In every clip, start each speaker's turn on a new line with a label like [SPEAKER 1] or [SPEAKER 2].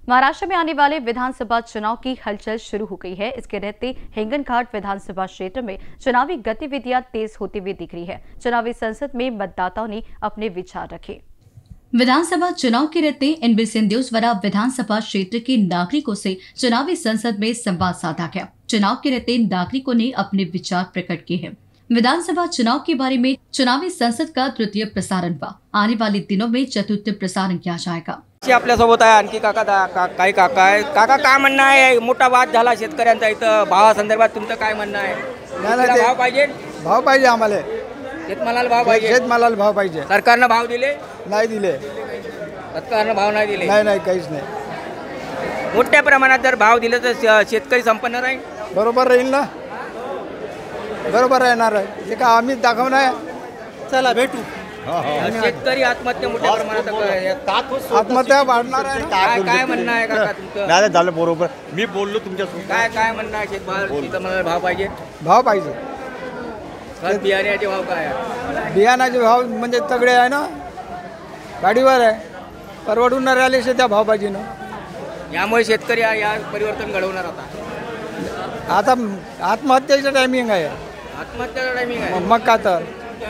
[SPEAKER 1] महाराष्ट्र में आने वाले विधानसभा चुनाव की हलचल शुरू हो गई है। इसके रहते हिंगनघाट विधानसभा क्षेत्र में चुनावी गतिविधियां तेज होती हुई दिख रही है। चुनावी संसद में मतदाताओं ने अपने विचार रखे। विधानसभा चुनाव के रहते एनबी सिंह द्वारा विधानसभा क्षेत्र के नागरिकों से चुनावी संसद में संवाद साधा गया। चुनाव के रहते नागरिकों ने अपने विचार प्रकट किए हैं। विधानसभा चुनाव के बारे में चुनावी संसद का तृतीय प्रसारण हुआ। आने वाले दिनों में चतुर्थ प्रसारण किया जाएगा।
[SPEAKER 2] आपल्यासोबत आहे आणखी काही काका आहे। काका काय म्हणणं आहे? मोठा वाद झाला शेतकऱ्यांचा इथं भावासंदर्भात तुमचं काय म्हणणं आहे? भाव पाहिजे?
[SPEAKER 3] भाव पाहिजे आम्हाला।
[SPEAKER 2] शेतमालाला भाव पाहिजे?
[SPEAKER 3] शेतमालाला भाव पाहिजे।
[SPEAKER 2] सरकारनं भाव दिले?
[SPEAKER 3] नाही दिले।
[SPEAKER 2] सरकारनं भाव नाही दिले?
[SPEAKER 3] नाही काहीच नाही।
[SPEAKER 2] मोठ्या प्रमाणात जर भाव दिले तर शेतकरी संपन्न राहील?
[SPEAKER 3] बरोबर राहील ना, बरोबर राहणार आहे। हे का आम्ही दाखवणार? चला भेटू।
[SPEAKER 2] शेतकरी आत्महत्या मोठ्या प्रमाणात
[SPEAKER 3] आत्महत्या वाढणार आहे।
[SPEAKER 2] काय म्हणणं आहे काका तुमचं?
[SPEAKER 4] नाही झालं बरोबर, मी बोललो तुमच्यासोबत।
[SPEAKER 2] काय म्हणणं आहे? शेतमालाला भाव पाहिजे?
[SPEAKER 3] भाव पाहिजे।
[SPEAKER 2] खत बियाण्याचे भाव काय आहे?
[SPEAKER 3] बियाणाचे भाव म्हणजे तगडे आहे ना, गाडीवर आहे, परवडून न राहिले त्या भाव पाहिजे ना।
[SPEAKER 2] यामुळे शेतकरी या परिवर्तन घडवणार
[SPEAKER 3] आता आत्महत्येचं टायमिंग आहे।
[SPEAKER 2] आत्महत्याचा टायमिंग आहे
[SPEAKER 3] मग का तर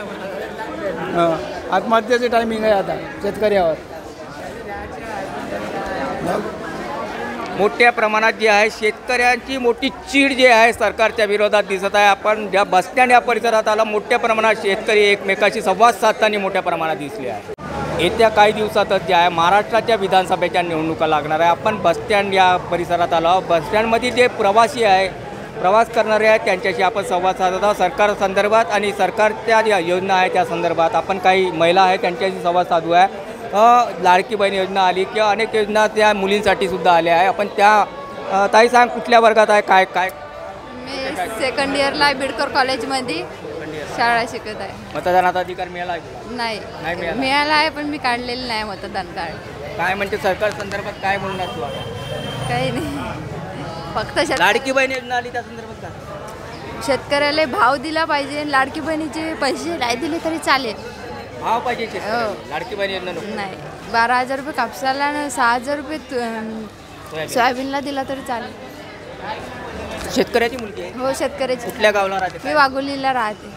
[SPEAKER 3] आत्महत्येचं टायमिंग आहे आता शेतकऱ्यावर।
[SPEAKER 2] मोठ्या प्रमाणात जे आहे शेतकऱ्यांची मोठी चीड जे आहे सरकारच्या विरोधात दिसत आहे। आपण ज्या बसस्टँड या परिसरात आला, मोठ्या प्रमाणात शेतकरी एकमेकाशी संवाद साधताना मोठ्या प्रमाणात दिसले आहे। येत्या काही दिवसातच जे आहे महाराष्ट्राच्या विधानसभेच्या निवडणुका लागणार आहे। आपण बसस्टँड या परिसरात आलो। बसस्टँडमध्ये जे प्रवासी आहे, प्रवास करणारे आहेत, त्यांच्याशी आपण संवाद साधत आहोत सरकार संदर्भात आणि सरकारच्या ज्या योजना आहेत त्या संदर्भात। आपण काही महिला आहेत त्यांच्याशी संवाद साधू आहे। लाडकी बहीण योजना आली किंवा अनेक योजना त्या मुलींसाठी सुद्धा आल्या आहे। आपण त्या ताई सांग कुठल्या वर्गात आहे? काय काय?
[SPEAKER 5] मी सेकंड इयरला बिडकर कॉलेजमध्ये शाळा शिकत आहे।
[SPEAKER 2] मतदानाचा अधिकार मिळाला आहे?
[SPEAKER 5] नाही मिळाला आहे, पण मी काढलेलं नाही मतदान कार्ड।
[SPEAKER 2] काय म्हणते सरकार संदर्भात काय म्हणणार तू?
[SPEAKER 5] काही नाही, फक्त
[SPEAKER 2] लाडकी बहीण योजना आली त्या संदर्भात काय?
[SPEAKER 5] शेतकऱ्याला भाव दिला पाहिजे। लाडकी बहिणीचे पैसे नाही दिले तरी चालेल,
[SPEAKER 2] भाव पाहिजे। लाडकी बहीण योजना
[SPEAKER 5] नाही। 12,000 रुपये कापसाला आणि 6,000 रुपये सोयाबीनला दिला तरी चालेल।
[SPEAKER 2] शेतकऱ्याची मुलगी आहे? हो,
[SPEAKER 5] शेतकऱ्याची।
[SPEAKER 2] कुठल्या गावाला राहते?
[SPEAKER 5] मी वाघोलीला राहते।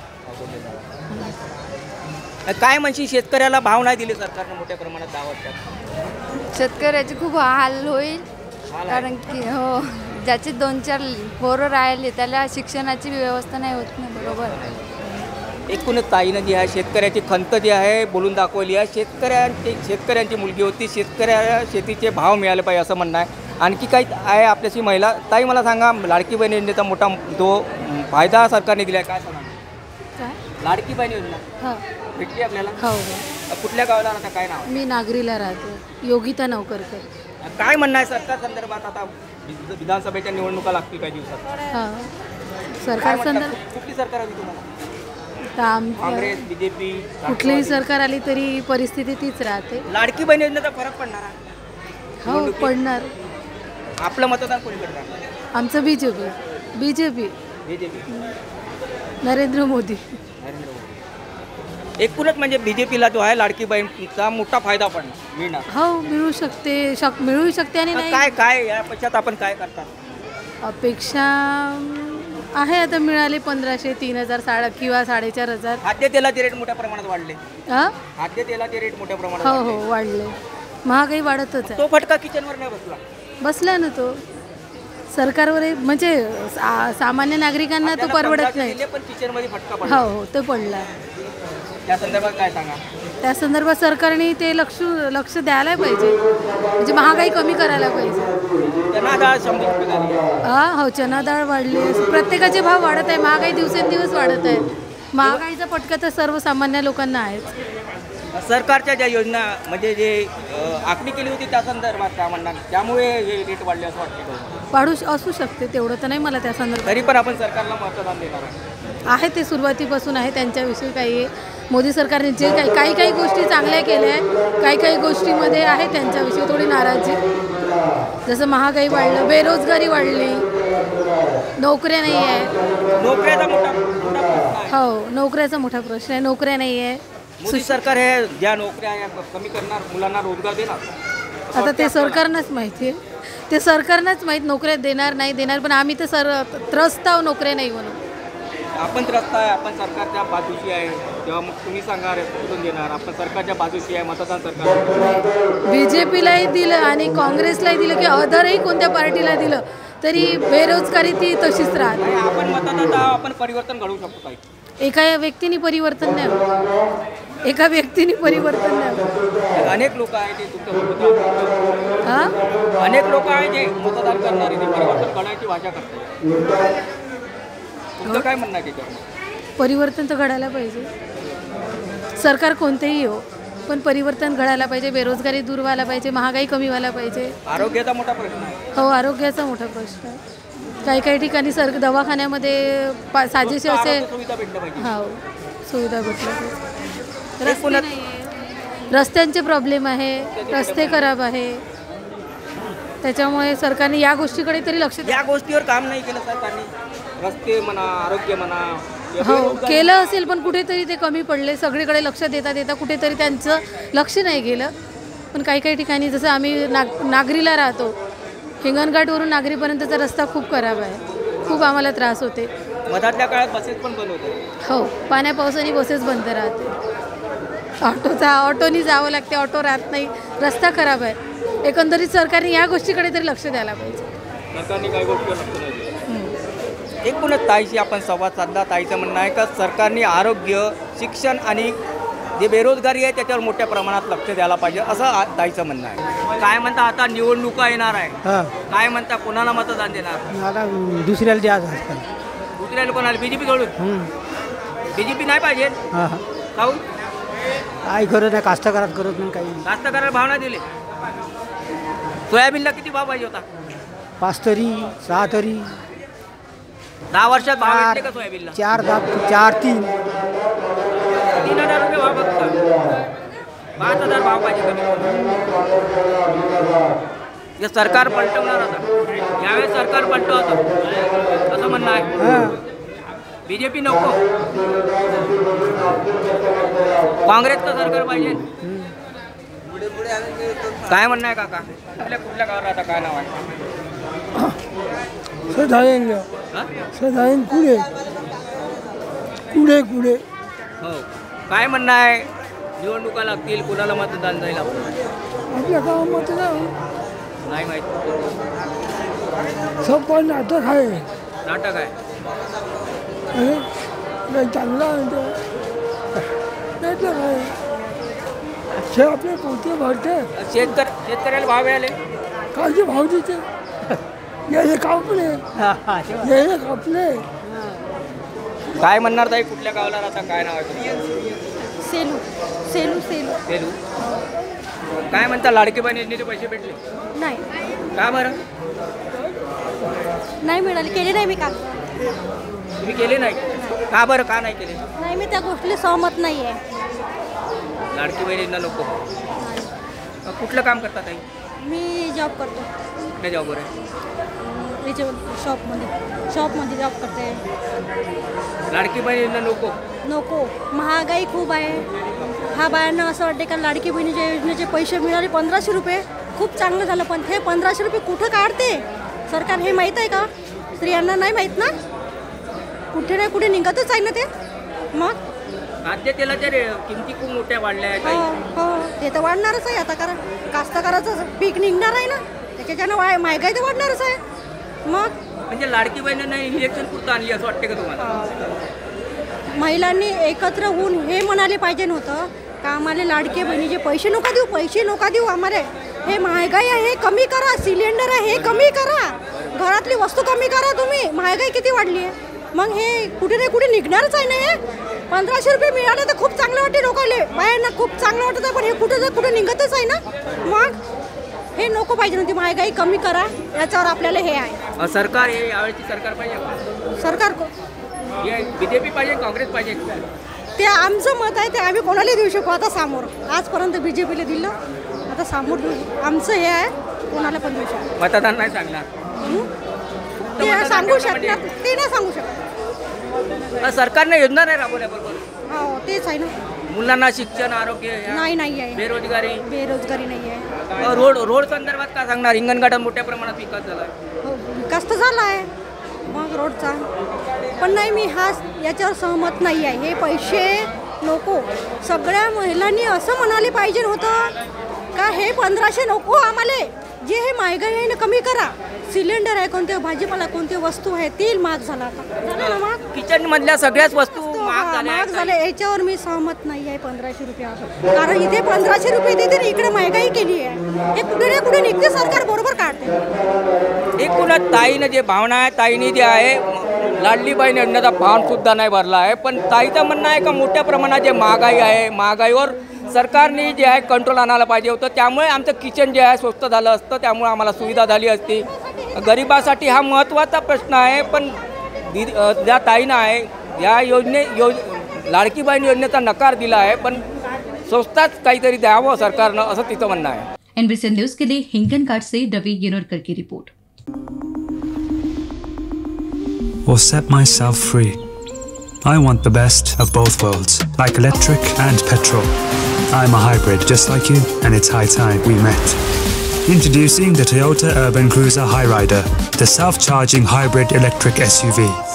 [SPEAKER 2] काय म्हणशी शेतकऱ्याला भाव नाही दिले सरकारने मोठ्या प्रमाणात दावत?
[SPEAKER 5] शेतकऱ्याचे खूप हाल होईल, कारण की हो ज्याचे 2-4 पोरं राहिले त्याला शिक्षणाची व्यवस्था नाही होत ना बरोबर।
[SPEAKER 2] एकूणच ताईनं जी आहे शेतकऱ्याची खंत जी आहे बोलून दाखवली आहे। शेतकऱ्यांची मुलगी होती, शेतकऱ्याला शेतीचे भाव मिळाले पाहिजे असं म्हणणं आहे। आणखी काही आहे आपल्याशी महिला? ताई मला सांगा, लाडकी बहीण योजनेचा मोठा जो फायदा सरकारने दिला आहे काय सांगा? लाडकी बहीण योजना भेटली आपल्याला?
[SPEAKER 5] हो।
[SPEAKER 2] कुठल्या गावाला राहता? काय नाव?
[SPEAKER 5] मी नागरीला राहते, योगिता नवकरकर।
[SPEAKER 2] काय म्हणणं आहे सरकार संदर्भात? आता विधानसभेच्या निवडणुका लागतील काही दिवसात।
[SPEAKER 5] सरकार
[SPEAKER 2] कुठली सरकार हवी तुम्हाला? काँग्रेस, बीजेपी?
[SPEAKER 5] कुठलीही सरकार आली तरी परिस्थिती तीच राहते।
[SPEAKER 2] लाडकी बहीण योजनेचा फरक पडणार आहे?
[SPEAKER 5] हो पडणार।
[SPEAKER 2] आपलं मतदान कोणी करणार?
[SPEAKER 5] आमचं बीजेपी नरेंद्र मोदी।
[SPEAKER 2] एकूणच म्हणजे बीजेपीला जो आहे लाडकी बहीणचा मोठा फायदा मिळणार?
[SPEAKER 5] हो मिळू शकते आणि नाही
[SPEAKER 2] काय काय या पक्षात आपण काय करता?
[SPEAKER 5] अपेक्षा आहे आता मिळाले 1,500, 3,000 किंवा 4,500।
[SPEAKER 2] खाद्यतेलाचे रेट मोठ्या प्रमाणात वाढले? खाद्यतेलाचे रेट मोठ्या प्रमाणात
[SPEAKER 5] हो वाढले। महागाई वाढतच आहे।
[SPEAKER 2] तो फटका किचनवर नाही
[SPEAKER 5] बसला ना तो सरकारवर, म्हणजे सामान्य नागरिकांना तो परवडत नाही।
[SPEAKER 2] पण किचनमध्ये फटका पडला?
[SPEAKER 5] हो तो पडला।
[SPEAKER 2] त्या संदर्भात काय सांगा?
[SPEAKER 5] त्या संदर्भात सरकारने ते लक्ष द्यायला पाहिजे, म्हणजे महागाई कमी करायला पाहिजे।
[SPEAKER 2] चना डाळ 100 रुपये झाली?
[SPEAKER 5] हो चना डाळ वाढली, प्रत्येकाचे भाव वाढत आहे, महागाई दिवसेंदिवस वाढत आहे। महागाईचा फटका तर सर्वसामान्य लोकांना आहेच।
[SPEAKER 2] सरकारच्या ज्या योजना म्हणजे जे आखणी केली होती त्या संदर्भात काय म्हणणार? त्यामुळे हे रेट वाढले असं वाटते?
[SPEAKER 5] असू शकते, तेवढं तर नाही मला त्या संदर्भात।
[SPEAKER 2] तरी पण आपण सरकारला मतदान देणार
[SPEAKER 5] आहे ते सुरुवातीपासून आहे। त्यांच्याविषयी काही मोदी सरकारने जे काही गोष्टी चांगल्या केल्या आहे, काही गोष्टीमध्ये आहे त्यांच्याविषयी थोडी नाराजी। जसं महागाई वाढलं, बेरोजगारी वाढली, नोकऱ्या नाही आहे।
[SPEAKER 2] नोकऱ्याचा मोठा
[SPEAKER 5] हो नोकऱ्याचा मोठा प्रश्न आहे, नोकऱ्या नाही आहे।
[SPEAKER 2] मोदी सरकार हे ज्या नोकऱ्या कमी करणार, मुलांना रोजगार देणार?
[SPEAKER 5] आता ते सरकारनंच माहिती आहे। ते सरकारनंच माहीत नोकऱ्या देणार नाही देणार, पण आम्ही तर त्रस्त आहोत नोकऱ्या नाही म्हणून.
[SPEAKER 2] आपण त्रस्त आहे, आपण सरकारच्या बाजूशी आहे, तेव्हा मग तुम्ही सांगा कुठून देणार? आपण सरकारच्या बाजूशी आहे, मतदान सरकार.
[SPEAKER 5] BJPलाही दिलं आणि काँग्रेसलाही दिलं की अदरही कोणत्या पार्टीला दिलं तरी बेरोजगारी ती तशीच राहते.
[SPEAKER 2] आपण मतदाता आहोत, आपण परिवर्तन घडवू शकतो काही.
[SPEAKER 5] एका व्यक्तीने परिवर्तन नाही होत. एका व्यक्तीने परिवर्तन नाही होत.
[SPEAKER 2] अनेक लोक आहेत ते तुमचं
[SPEAKER 5] हां,
[SPEAKER 2] अनेक लोक आहेत जे मतदान करणारे, ते परिवर्तन करण्याची भाषा करतात. तुमचं काय म्हणणं आहे त्याच्यावर?
[SPEAKER 5] परिवर्तन तर घडायला पाहिजे. सरकार कोणतेही हो, पण परिवर्तन घडायला पाहिजे. बेरोजगारी दूर व्हायला पाहिजे, महागाई कमी व्हायला पाहिजे.
[SPEAKER 2] आरोग्याचा मोठा प्रश्न आहे.
[SPEAKER 5] हो, आरोग्याचा मोठा प्रश्न आहे. काही काही ठिकाणी दवाखान्यामध्ये साजेसे असे
[SPEAKER 2] सुविधा भेटल्या पाहिजे.
[SPEAKER 5] हो सुविधा भेटल्या पाहिजे. रस्ते नाही आहे, रस्त्यांचे प्रॉब्लेम आहे, रस्ते खराब आहे. त्याच्यामुळे सरकारने या गोष्टीकडे तरी लक्ष
[SPEAKER 2] या गोष्टीवर काम नाही केलं सरकारने. रस्ते म्हणा, आरोग्य म्हणा,
[SPEAKER 5] हो केलं असेल, पण कुठेतरी ते कमी पडले. सगळीकडे लक्ष देता देता कुठेतरी त्यांचं लक्ष नाही गेलं. पण काही काही ठिकाणी जसं आम्ही नागरीला राहतो, हिंगणघाटवरून नागरीपर्यंतचा रस्ता खूप खराब आहे. खूप आम्हाला त्रास होते.
[SPEAKER 2] मधातल्या काळात बसेस पण बंद होते.
[SPEAKER 5] हो, पाण्या पावसाने बसेस बंद राहते. ऑटोनी जावं लागते, ऑटो राहत नाही, रस्ता खराब आहे. एकंदरीत सरकारने या गोष्टीकडे तरी लक्ष द्यायला पाहिजे.
[SPEAKER 2] सरकारने काही गोष्टी लक्ष नाही दिलं. एकूणच ताईशी आपण संवाद साधला. ताईचं म्हणणं आहे का सरकारने आरोग्य, शिक्षण आणि जे बेरोजगारी आहे त्याच्यावर मोठ्या प्रमाणात लक्ष द्यायला पाहिजे, असं ताईचं म्हणणं आहे. काय म्हणता, आता निवडणुका येणार आहे, काय म्हणता, कोणाला मतदान देणार?
[SPEAKER 3] आता दुसऱ्याला द्या.
[SPEAKER 2] दुसऱ्याला कोणाला? BJP कडून? BJP नाही पाहिजे. काहून?
[SPEAKER 3] काय करत नाही, कास्तकारात करत नाही काही.
[SPEAKER 2] कास्तकाराला भाव नाही दिले. सोयाबीनला किती भाव पाहिजे होता?
[SPEAKER 3] 5 तरी 6 तरी
[SPEAKER 2] 10 वर्षात भाव भेटले का सोयाबीनला?
[SPEAKER 3] 4 3
[SPEAKER 2] 3,000 रुपये भाव बघता. 5,000 भाव पाहिजे कमी. हे सरकार पलटवणार आता. यावेळेस सरकार पलटवतं असं म्हणणं आहे. BJP नको, काँग्रेसचं सरकार पाहिजे. काय म्हणणं आहे काका? कुठल्या गावात राहता? काय नाव आहे?
[SPEAKER 3] सदायन कुडे कुडे कुडे.
[SPEAKER 2] हो, काय म्हणणं आहे? निवडणुका लागतील, कुणाला मतदान जाईल आपलं?
[SPEAKER 3] आपल्या गावामध्ये
[SPEAKER 2] नाही माहीत.
[SPEAKER 3] सब पण नाटक आहे.
[SPEAKER 2] नाटक आहे.
[SPEAKER 3] चांगला नाटक आहे. आपले पोते भरते.
[SPEAKER 2] शेतकऱ्याला भाव मिळाले?
[SPEAKER 3] कालचे भाव देते. याले कापले, याले कापले.
[SPEAKER 2] काय म्हणणार ताई? कुठल्या गावाला राहता? काय नाव आहे?
[SPEAKER 5] सेलू सेलू सेलू
[SPEAKER 2] सेलू. काय म्हणता, लाडकी बहीण योजनेचे पैसे भेटले?
[SPEAKER 5] नाही,
[SPEAKER 2] का बरं
[SPEAKER 5] नाही मिळाले. केले नाही मी काम.
[SPEAKER 2] तुम्ही केले नाही? का बरं, का नाही केले?
[SPEAKER 5] नाही, मी त्या गोष्टीला सहमत नाही आहे.
[SPEAKER 2] लाडकी बहीण योजना नको. कुठलं काम करता ताई?
[SPEAKER 5] मी जॉब करतो.
[SPEAKER 2] कुठल्या जॉबवर आहे?
[SPEAKER 5] शॉपमध्ये जॉब करते.
[SPEAKER 2] लाडकी बहीण योजना
[SPEAKER 5] नको. महागाई खूप आहे. हा बायांना असं वाटते का लाडकी बहिणीच्या योजनेचे पैसे मिळाले 1500 रुपये, खूप चांगलं झालं. पण हे 1500 रुपये कुठं काढते सरकार, हे माहीत आहे का? स्त्रियांना नाही माहीत ना. कुठे ना कुठे निघतच आहे ना ते. मग
[SPEAKER 2] खाद्यतेलाच्या किमती खूप मोठ्या वाढल्या आहेत.
[SPEAKER 5] हो, ते तर वाढणारच आहे. आता कारण कास्तकाराचं पीक निघणार आहे ना, त्याच्यानं महागाई तर वाढणारच आहे. मग
[SPEAKER 2] म्हणजे लाडकी बहिणींना इलेक्शन पुरतं आणली असं वाटते का तुम्हाला?
[SPEAKER 5] महिलांनी एकत्र होऊन हे म्हणाले पाहिजे नव्हतं का आम्हाला लाडके बहिणीचे पैसे नका देऊ आम्हाला. हे महागाई आहे, हे कमी करा. सिलेंडर आहे, हे कमी करा. घरातली वस्तू कमी करा तुम्ही. महागाई किती वाढली आहे. मग हे कुठे ना कुठे निघणारच आहे ना. हे 1500 रुपये मिळाले तर खूप चांगलं वाटते लोकांना, बायांना खूप चांगलं वाटतं. पण हे कुठे निघतच आहे ना. मग हे नको पाहिजे नव्हती. महागाई कमी करा, याच्यावर आपल्याला हे आहे.
[SPEAKER 2] सरकार हे यावेळेची सरकार पाहिजे.
[SPEAKER 5] सरकार
[SPEAKER 2] BJP पाहिजे, काँग्रेस पाहिजे?
[SPEAKER 5] ते आमचं मत आहे, ते आम्ही कोणाला देऊ शकू. आता समोर आजपर्यंत BJPला दिलं, आता समोर आमचं हे आहे, कोणाला पण देऊ शकतो.
[SPEAKER 2] मतदान नाही सांगणार?
[SPEAKER 5] ते सांगू शकणार, ते नाही सांगू शकत.
[SPEAKER 2] सरकारने योजना नाही राबवल्या बरोबर.
[SPEAKER 5] हो, तेच आहे ना.
[SPEAKER 2] मुलांना शिक्षण आरोग्य
[SPEAKER 6] नाही आहे. बेरोजगारी नाही आहे.
[SPEAKER 2] रोड संदर्भात काय सांगणार? हिंगणघाटात मोठ्या प्रमाणात विकास झाला आहे.
[SPEAKER 6] विकास तर झाला आहे मग रोडचा, पण नाही मी याच्यावर सहमत नाही आहे. हे पैसे नको. सगळ्या महिलांनी असं म्हणाले पाहिजे होतं का हे 1500 नको आम्हाला. जे हे महागाई आहे ना कमी करा. सिलेंडर आहे, कोणते भाजीपाला कोणते वस्तू आहे, तेल महाग झाला ना मग.
[SPEAKER 2] किचन मधल्या सगळ्याच वस्तू महाग
[SPEAKER 6] झाल्या. याच्यावर मी सहमत नाही आहे 1500 रुपये. कारण इथे 1500 रुपये देते, इकडे महागाई केली आहे. हे कुठे ना कुठे निघते, सरकार बरोबर काढते.
[SPEAKER 2] एकूणच ताईनं जे भावना आहे, ताईने जे आहे लाडली बहीण योजनेचा फॉर्म सुद्धा नाही भरला आहे. पण ताईचं म्हणणं आहे का मोठ्या प्रमाणात जे महागाई आहे, महागाईवर सरकारने जे आहे कंट्रोल आणायला पाहिजे होतं. त्यामुळे आमचं किचन जे आहे स्वस्त झालं असतं, त्यामुळे आम्हाला सुविधा झाली असती. गरिबासाठी हा महत्त्वाचा प्रश्न आहे. पण ज्या ताईनं आहे या लाडकी बहीण योजनेचा नकार दिला आहे, पण स्वस्तात काहीतरी द्यावं सरकारनं, असं तिचं म्हणणं आहे.
[SPEAKER 1] NBC न्यूज के लिए हिंगणघाट से रवि गिरनकर की report.
[SPEAKER 7] Or set myself free. I want the best of both worlds, like electric and petrol. I'm a hybrid just like you, and it's high time we met. Introducing the Toyota Urban Cruiser Hyryder, the self-charging hybrid electric SUV.